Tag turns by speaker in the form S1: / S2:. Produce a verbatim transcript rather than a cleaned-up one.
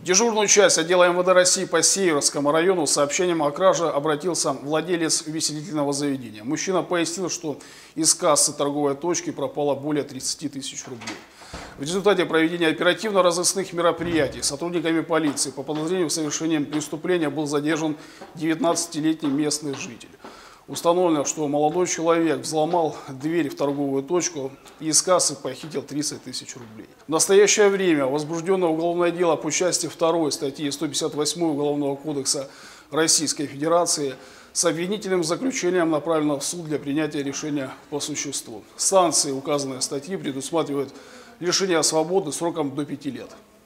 S1: В дежурную часть отдела эм вэ дэ России по Северскому району с сообщением о краже обратился владелец увеселительного заведения. Мужчина пояснил, что из кассы торговой точки пропало более тридцати тысяч рублей. В результате проведения оперативно-розыскных мероприятий сотрудниками полиции по подозрению в совершении преступления был задержан девятнадцатилетний местный житель. Установлено, что молодой человек взломал дверь в торговую точку и из кассы похитил тридцать тысяч рублей. В настоящее время возбуждено уголовное дело по части второй статьи сто пятьдесят восемь Уголовного кодекса Российской Федерации с обвинительным заключением направлено в суд для принятия решения по существу. Санкции указанной статьи предусматривают лишение свободы сроком до пяти лет.